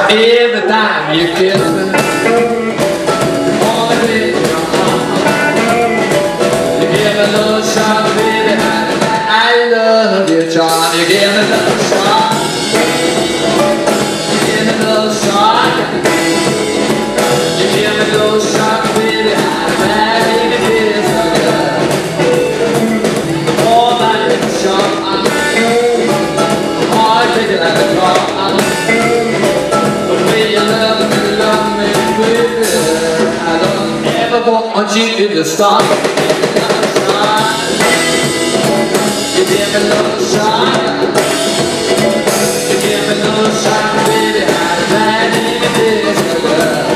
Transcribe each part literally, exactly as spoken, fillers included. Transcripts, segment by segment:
Every time you kiss me, wanna be your mama. You give me a little shot, baby, I love you, John. You give me a little shot, you give me a little shot, you give me a little shot, baby, I'm ready to kiss you. Oh, my little shot, I'm hard to get out of the car. I want you to stop. You give me a little shot. You give me a little shot, baby. I'm ready to kiss you, girl.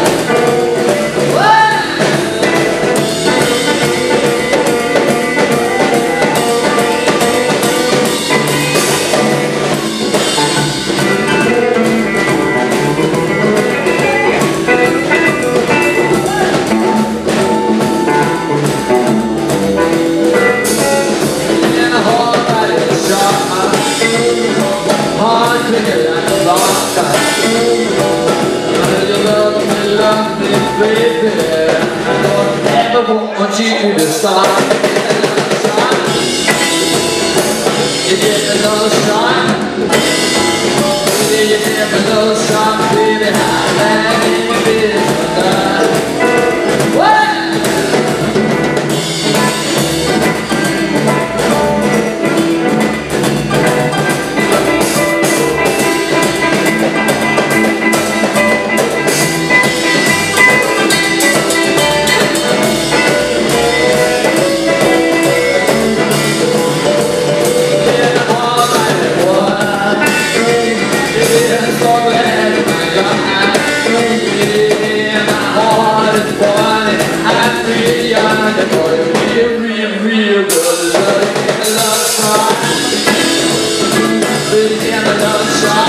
Baby, I don't ever want you to stop. You give me no shot. You give me no shot, baby. I'm ready to kiss you, girl. Real, real, real good love, love, love, love, love, love,